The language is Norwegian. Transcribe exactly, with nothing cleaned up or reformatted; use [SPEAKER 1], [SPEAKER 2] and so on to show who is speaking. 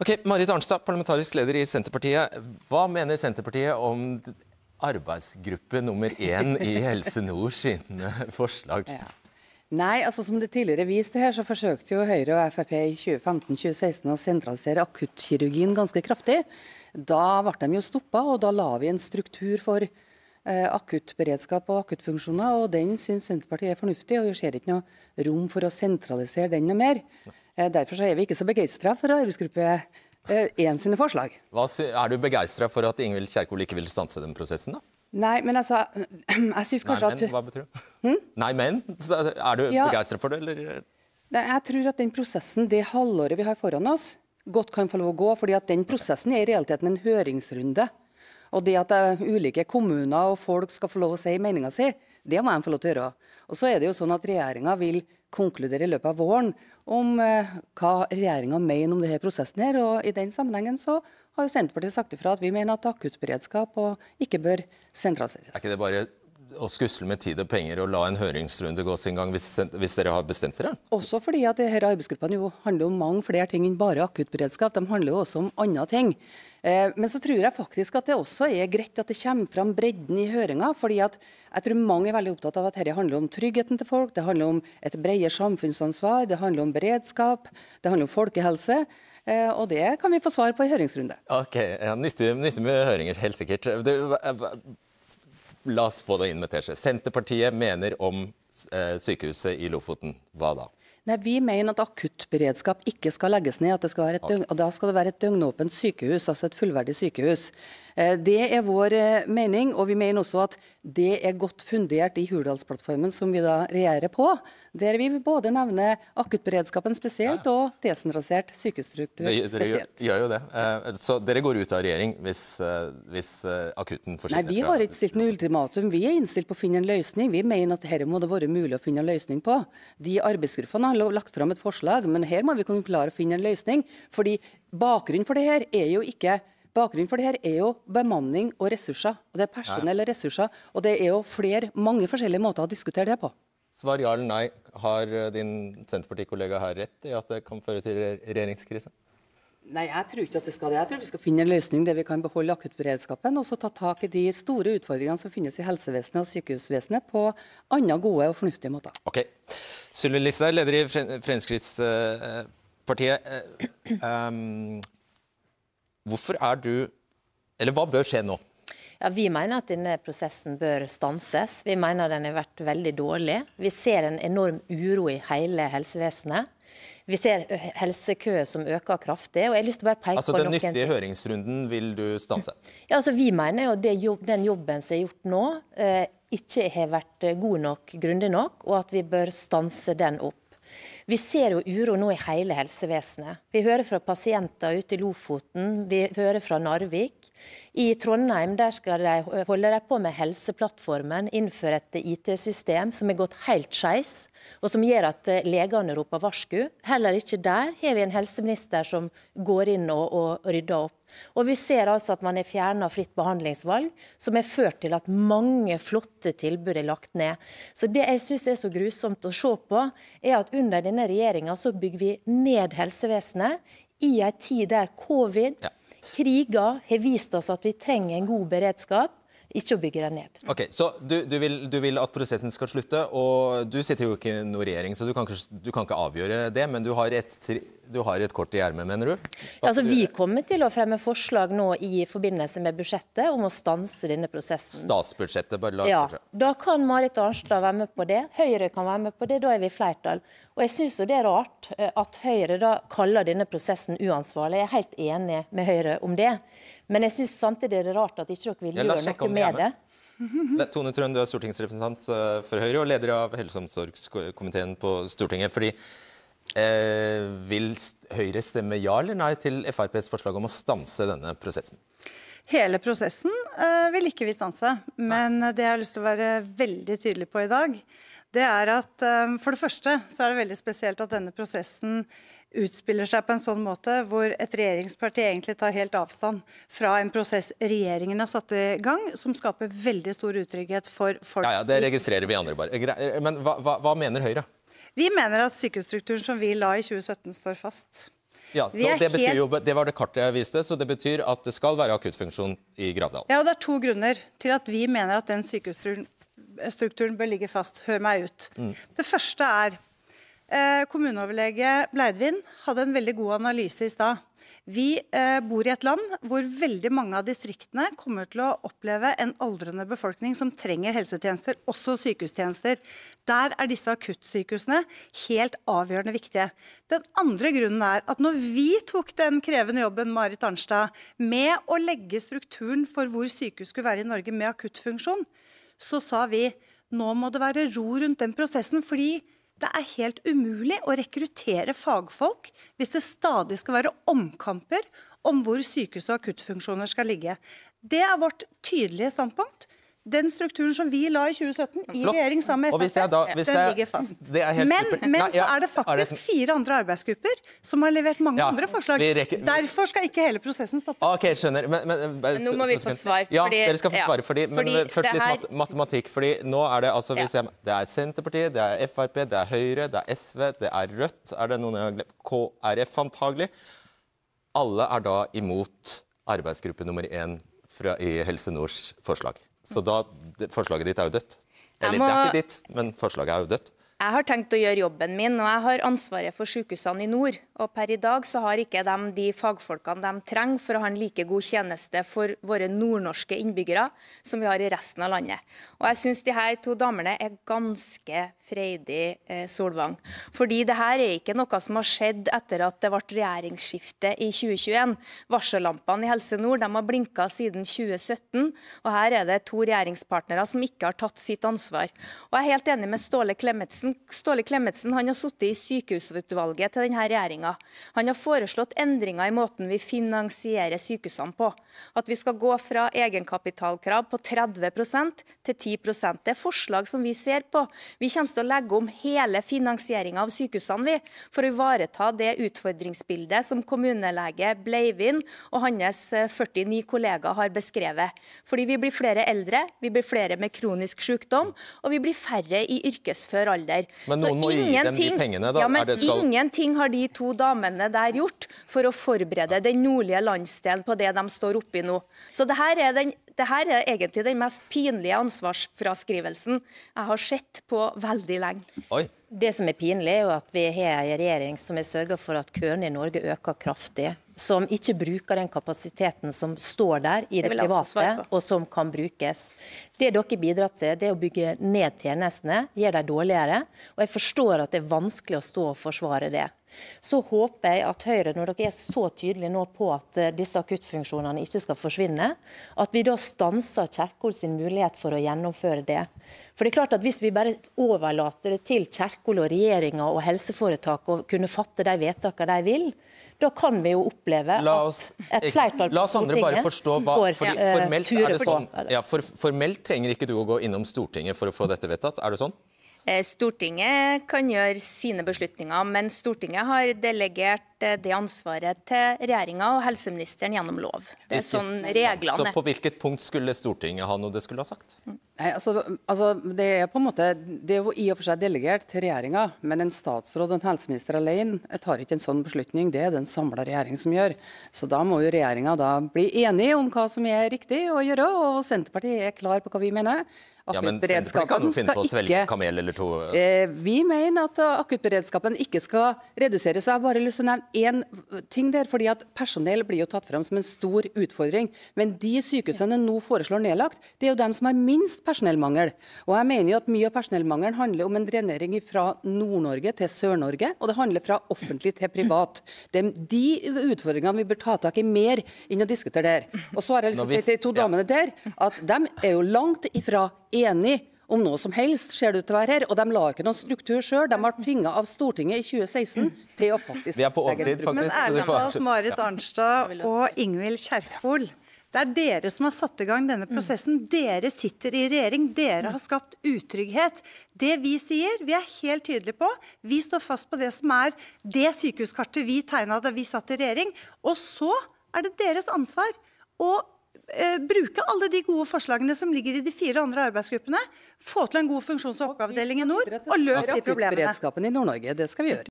[SPEAKER 1] Ok, Marit Arnstad, parlamentarisk leder i Senterpartiet. Hva mener Senterpartiet om arbeidsgruppe nummer én i Helse Nord sine forslag?
[SPEAKER 2] Ja. Nei, altså som det tidligere viste her, så forsøkte jo Høyre og Frp i tjue femten til tjue seksten å sentralisere akuttkirurgien ganske kraftig. Da ble de jo stoppet, og da la vi en struktur for eh, akuttberedskap og akuttfunksjoner, og den synes Senterpartiet er fornuftig, og vi ser ikke noe rom for å sentralisere den noe mer. Eh, derfor så er vi ikke så begeistret for arbeidsgruppe én sine forslag.
[SPEAKER 1] Hva, er du begeistret for at Ingvild Kjerkol ikke vil stanse den prosessen da?
[SPEAKER 2] Nei, men altså, jeg synes kanskje
[SPEAKER 1] Nei, men,
[SPEAKER 2] at...
[SPEAKER 1] hva betyr det?
[SPEAKER 2] Hm?
[SPEAKER 1] Nei, men? Så er du
[SPEAKER 2] Ja.
[SPEAKER 1] begeistret for det, eller?
[SPEAKER 2] Nei, jeg tror at den prosessen, det halvåret vi har foran oss, godt kan få lov å gå, fordi at den prosessen er i realiteten en høringsrunde. Og det at uh, ulike kommuner og folk skal få lov å si meningen sin, det må de få lov til å gjøre. Og så er det jo sånn at regjeringen vil konkludere i løpet av våren om uh, hva regjeringen mener om denne prosessen her, og i den sammenhengen så har jo Senterpartiet sagt ifra at vi mener at akuttberedskap og ikke bør sentraliseres.
[SPEAKER 1] Er ikke det bare å skusle med tid og penger og la en høringsrunde gå sin gang hvis, hvis dere har bestemt dere?
[SPEAKER 2] Også fordi at disse arbeidsgruppene jo handler om mange flere ting enn bare akuttberedskap. De handler jo også om andre ting. Eh, men så tror jeg faktisk at det også er greit at det kommer fram bredden i høringen, fordi at jeg tror mange er veldig opptatt av at dette handler om tryggheten til folk, det handler om et bredere samfunnsansvar, det handler om beredskap, det handler om folkehelse, eh, og det kan vi få svar på i høringsrunde.
[SPEAKER 1] Ok, ja, nyttig, nyttig med høringer, helt sikkert. Det, La oss få det inn med teskje. Senterpartiet mener om eh, sykehuset i Lofoten. Hva da?
[SPEAKER 2] Nei, Vi mener at akuttberedskap ikke skal legges ned, at det skal være et døgn, og da skal det være et døgnåpent sykehus, altså et fullverdig sykehus. Eh, det er vår eh, mening, og vi mener også at det er godt fundert i Hurdalsplattformen som vi da regjerer på, der vi både nevner akuttberedskapen spesielt og desentralisert sykehusstruktur spesielt.
[SPEAKER 1] Dere gjør jo det. Eh, så dere går ut av regjering hvis, eh, hvis eh, akutten forsvinner?
[SPEAKER 2] Nei, vi har ikke stilt noe ultimatum. Vi er innstilt på å finne en løsning. Vi mener at her må det være mulig å finne en løsning på. De arbeidsgruppene har lagt fram et forslag, men her må vi kunne klare å finne en løsning, fordi bakgrunnen for det her er jo ikke Bakgrunnen for det her er jo bemanning og ressurser, og det er personell og ressurser, og det er jo flere, mange forskjellige måter å diskutere det på.
[SPEAKER 1] Svar ja eller nei. Har din Senterpartikollega her rett i at det kan føre til regjeringskrise?
[SPEAKER 2] Nei, jeg tror ikke at det skal det. Jeg tror vi skal finne en løsning der vi kan beholde akuttberedskapen, og så ta tak i de store utfordringene som finnes i helsevesenet og sykehusvesenet på andre gode og fornuftige måter.
[SPEAKER 1] Ok. Sylvi Listhaug, leder i Fremskrittspartiet. Um, hvorfor er du, eller hva bør skje nå?
[SPEAKER 3] Ja, vi mener at denne prosessen bør stanses. Vi mener den har vært veldig dårlig. Vi ser en enorm uro i hele helsevesenet. Vi ser helsekøer som øker kraftig, og jeg har lyst til å bare peke
[SPEAKER 1] altså,
[SPEAKER 3] på
[SPEAKER 1] noen... Altså den nyttige
[SPEAKER 3] ting.
[SPEAKER 1] høringsrunden vil du stanse?
[SPEAKER 3] Ja, altså vi mener jo at jobb, den jobben som er gjort nå, eh, ikke har vært god nok, grundig nok, og at vi bør stanse den opp. Vi ser jo uro nå i hele helsevesenet. Vi hører fra pasienter ute i Lofoten, vi hører fra Narvik. I Trondheim der skal de holde de på med helseplattformen, innføre et I T-system som er gått helt skeis, og som gjør at legene roper varsku. Heller ikke der har vi en helseminister som går inn og, og rydder opp. Og vi ser altså at man har fjernet fritt behandlingsvalg, som har ført til at mange flotte tilbud er lagt ned. Så det jeg synes er så grusomt å se på, er at under denne regjeringen så bygger vi ned helsevesenet i en tid der covid,
[SPEAKER 1] ja.
[SPEAKER 3] kriger har vist oss at vi trenger en god beredskap, ikke å bygge den ned.
[SPEAKER 1] Ok, så du, du, vil, du vil at prosessen skal slutte, og du sitter jo ikke i noen regjering, så du kan ikke, du kan ikke avgjøre det, men du har et, du har et kort i ermet, mener du?
[SPEAKER 3] Ja, altså, vi kommer til å fremme forslag nå i forbindelse med budsjettet om å stanse denne prosessen.
[SPEAKER 1] Statsbudsjettet, bare la
[SPEAKER 3] Ja,
[SPEAKER 1] fortsette.
[SPEAKER 3] da kan Marit Arnstad være med på det, Høyre kan være med på det, da er vi flertall. Og jeg synes jo det er rart at Høyre da kaller denne prosessen uansvarlig. Jeg er helt enig med Høyre om det. Men jeg synes samtidig det er rart at ikke dere vil
[SPEAKER 1] Ja, la
[SPEAKER 3] gjøre
[SPEAKER 1] oss sjekke
[SPEAKER 3] noe
[SPEAKER 1] om de er
[SPEAKER 3] med det.
[SPEAKER 1] Tone Trøen, du er stortingsrepresentant for Høyre og leder av helse- og omsorgskomiteen på Stortinget. Fordi, eh, vil Høyre stemme ja eller nei til F R P's forslag om å stanse denne prosessen?
[SPEAKER 4] Hele prosessen uh, vil ikke vi stanse, men det jeg har lyst til å være veldig tydelig på i dag, det er at um, for det første så er det veldig spesielt at denne prosessen utspiller seg på en sånn måte hvor et regjeringsparti egentlig tar helt avstand fra en prosess regjeringen har satt i gang, som skaper veldig stor utrygghet for folk.
[SPEAKER 1] Ja, ja, det registrerer vi andre bare. Men hva, hva, hva mener Høyre?
[SPEAKER 4] Vi mener at sykehusstrukturen som vi la i tjue sytten står fast.
[SPEAKER 1] Ja,
[SPEAKER 4] Vi er
[SPEAKER 1] det, betyr
[SPEAKER 4] helt-
[SPEAKER 1] jo, det var det kartet jeg viste, så det betyr at det skal være akuttfunksjon i Gravdal.
[SPEAKER 4] Ja, og det er to grunner til at vi mener at den sykehusstrukturen strukturen bør ligge fast. Hør meg ut.
[SPEAKER 1] Mm.
[SPEAKER 4] Det første er, eh, kommuneoverlege Bleidvin hadde en veldig god analyse i stad. Vi eh, bor i et land hvor veldig mange av distriktene kommer til å oppleve en aldrende befolkning som trenger helsetjenester, også sykehustjenester. Der er disse akuttsykehusene helt avgjørende viktige. Den andre grunnen er at når vi tok den krevende jobben, Marit Arnstad, med å legge strukturen for hvor sykehus skulle være i Norge med akuttfunksjon, så sa vi, nå må det være ro rundt den prosessen, fordi det er helt umulig å rekruttere fagfolk hvis det stadig skal være omkamper om hvor sykehus og akuttfunksjoner skal ligge. Det er vårt tydelige standpunkt. Den strukturen som vi la i tjue sytten i
[SPEAKER 1] Flott.
[SPEAKER 4] regjering sammen med
[SPEAKER 1] Og hvis jeg
[SPEAKER 4] F F,
[SPEAKER 1] da- hvis
[SPEAKER 4] den
[SPEAKER 1] jeg-
[SPEAKER 4] ligger fast.
[SPEAKER 1] det er helt
[SPEAKER 4] Men,
[SPEAKER 1] supert.
[SPEAKER 4] men
[SPEAKER 1] Nei, ja,
[SPEAKER 4] så er det
[SPEAKER 1] er det-
[SPEAKER 4] faktisk fire andre arbeidsgrupper som har levert mange
[SPEAKER 1] Ja,
[SPEAKER 4] andre forslag.
[SPEAKER 1] vi rekker-
[SPEAKER 4] Derfor skal ikke hele prosessen stoppe.
[SPEAKER 1] Ok, skjønner. Men, men, bare
[SPEAKER 5] Men nå må vi
[SPEAKER 1] to- to
[SPEAKER 5] få
[SPEAKER 1] sekunder.
[SPEAKER 5] svar,
[SPEAKER 1] Ja,
[SPEAKER 5] fordi-
[SPEAKER 1] dere skal få
[SPEAKER 5] ja,
[SPEAKER 1] svare. Fordi, men
[SPEAKER 5] fordi
[SPEAKER 1] først
[SPEAKER 5] det
[SPEAKER 1] litt
[SPEAKER 5] her-
[SPEAKER 1] mat matematikk. Fordi nå er det altså, hvis
[SPEAKER 5] Ja.
[SPEAKER 1] jeg, det er Senterpartiet, det er F R P, det er Høyre, det er S V, det er Rødt. Er det noen jeg har glemt? K R F antagelig. Alle er da imot arbeidsgruppe nummer én fra, i Helse Nords forslag. Så da, det, forslaget ditt er jo dødt. Eller,
[SPEAKER 5] må-
[SPEAKER 1] det er ikke ditt, men forslaget er jo dødt.
[SPEAKER 5] Jeg har tenkt å gjøre jobben min, og jeg har ansvaret for sykehusene i nord. Og per i dag så har ikke de de fagfolkene de trenger for å ha en like god tjeneste for våre nordnorske innbyggere som vi har i resten av landet. Og jeg synes de her to damene er ganske freidig eh, Solvang. Fordi det her er ikke noe som har skjedd etter at det ble regjeringsskifte i tjue tjueen. Varsellampene i Helse Nord de har blinket siden tjue sytten, og her er det to regjeringspartnere som ikke har tatt sitt ansvar. Og jeg er helt enig med Ståle Klemetsen. Ståle Klemetsen han har sittet i sykehusutvalget til denne regjeringen. Han har foreslått endringer i måten vi finansierer sykehusene på. At vi skal gå fra egenkapitalkrav på tretti prosent til ti prosent. Det er forslag som vi ser på. Vi kommer til å legge om hele finansieringen av sykehusene vi, for å ivareta det utfordringsbildet som kommunelege Bleivin og hans førtini kollegaer har beskrevet. Fordi vi blir flere eldre, vi blir flere med kronisk sykdom, og vi blir færre i yrkesfør alder.
[SPEAKER 1] Men
[SPEAKER 5] Så
[SPEAKER 1] noen må gi dem de
[SPEAKER 5] ingenting-
[SPEAKER 1] pengene, da.
[SPEAKER 5] Ja, men
[SPEAKER 1] Er det skal-
[SPEAKER 5] ingenting har de to damene der gjort for å forberede den nordlige landsdelen på det de står oppi nå. Så det her er, den, det her er egentlig den mest pinlige ansvarsfraskrivelsen jeg har sett på veldig lenge.
[SPEAKER 1] Oi.
[SPEAKER 3] Det som er pinlig, er jo at vi har en regjering som har sørget for at køene i Norge øker kraftig. Som ikke bruker den kapasiteten som står der i det,
[SPEAKER 5] Det vil jeg også svare
[SPEAKER 3] private,
[SPEAKER 5] på.
[SPEAKER 3] og som kan brukes. Det dere bidrar til, det er å bygge ned tjenestene, gjøre dem dårligere. Og jeg forstår at det er vanskelig å stå og forsvare det. Så håper jeg at Høyre, når dere er så tydelige nå på at eh, disse akuttfunksjonene ikke skal forsvinne, at vi da stanser Kjerkol sin mulighet for å gjennomføre det. For det er klart at hvis vi bare overlater det til Kjerkol og regjeringen og helseforetak å kunne fatte de vedtakene de vil, da kan vi jo oppleve
[SPEAKER 1] La oss,
[SPEAKER 3] at et flertall på
[SPEAKER 1] la oss andre bare forstå hva,
[SPEAKER 3] får,
[SPEAKER 1] fordi
[SPEAKER 3] eh,
[SPEAKER 1] formelt
[SPEAKER 3] ture
[SPEAKER 1] er det
[SPEAKER 3] på.
[SPEAKER 1] sånn, ja, for, formelt trenger ikke du å gå innom Stortinget for å få dette vedtatt, er det sånn?
[SPEAKER 5] Eh, Stortinget kan gjøre sine beslutninger, men Stortinget har delegert eh, det ansvaret til regjeringa og helseministeren gjennom lov. Det er
[SPEAKER 1] Ikke
[SPEAKER 5] sånn
[SPEAKER 1] sant.
[SPEAKER 5] reglene
[SPEAKER 1] Så
[SPEAKER 5] er.
[SPEAKER 1] på hvilket punkt skulle Stortinget ha noe det skulle ha sagt?
[SPEAKER 2] Nei, altså, altså, det er på en måte, det er jo i og for seg delegert til regjeringa, men en statsråd og en helseminister alene tar ikke en sånn beslutning. Det er det en samlet regjering som gjør. Så da må jo regjeringa da bli enige om hva som er riktig å gjøre, og Senterpartiet er klar på hva vi mener.
[SPEAKER 1] Ja, men Senterpartiet kan jo finne på å svelge kamel eller to.
[SPEAKER 2] Eh, vi mener at uh, akuttberedskapen ikke skal reduseres. Jeg har bare lyst til å nevne én ting der, fordi at personell blir jo tatt frem som en stor utfordring. Men de sykehusene nå foreslår nedlagt, det er jo dem som har minst personellmangel. Og jeg mener jo at mye av personellmangelen handler om en drenering fra Nord-Norge til Sør-Norge, og det handler fra offentlig til privat. Det er de utfordringene vi bør ta tak i mer enn å diskutere der. Og så har jeg lyst til å si til de to damene der, at de er jo langt ifra enig om noe som helst, ser det ut til å være her, og de la ikke noen struktur selv. De var tvinget av Stortinget i tjue seksten til å faktisk
[SPEAKER 1] Vi er på
[SPEAKER 2] legge en
[SPEAKER 1] overtid,
[SPEAKER 2] struktur.
[SPEAKER 4] Men
[SPEAKER 1] faktisk. så
[SPEAKER 4] ærlig
[SPEAKER 1] du får-
[SPEAKER 4] talt, Marit Arnstad og Ingvild Kjerkol, det er dere som har satt i gang denne prosessen. Dere sitter i regjering, dere har skapt utrygghet. Det vi sier, vi er helt tydelige på, vi står fast på det som er det sykehuskartet vi tegnet da vi satt i regjering, og så er det deres ansvar å eh, bruke alle de gode forslagene som ligger i de fire andre arbeidsgruppene, få til en god funksjons- og oppgavedeling i nord, og løse de problemene.
[SPEAKER 2] Akuttberedskapen i Nord-Norge, det skal vi gjøre.